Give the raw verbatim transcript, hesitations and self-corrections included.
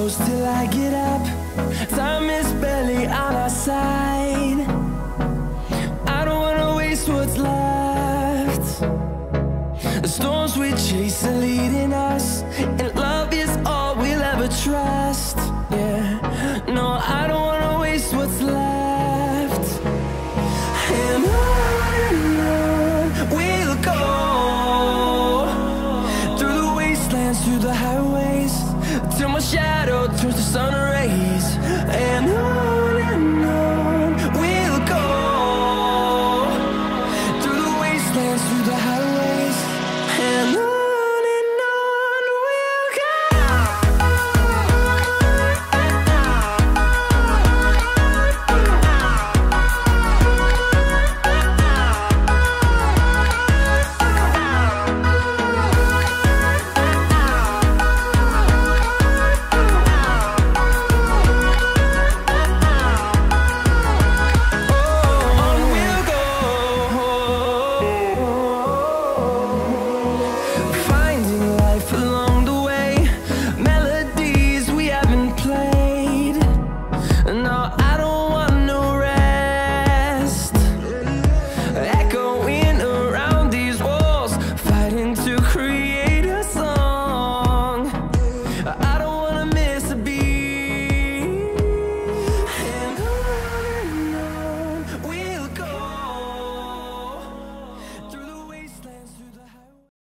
close till I get up. Time is barely on our side. I don't wanna waste what's left. The storms we chase are leading us.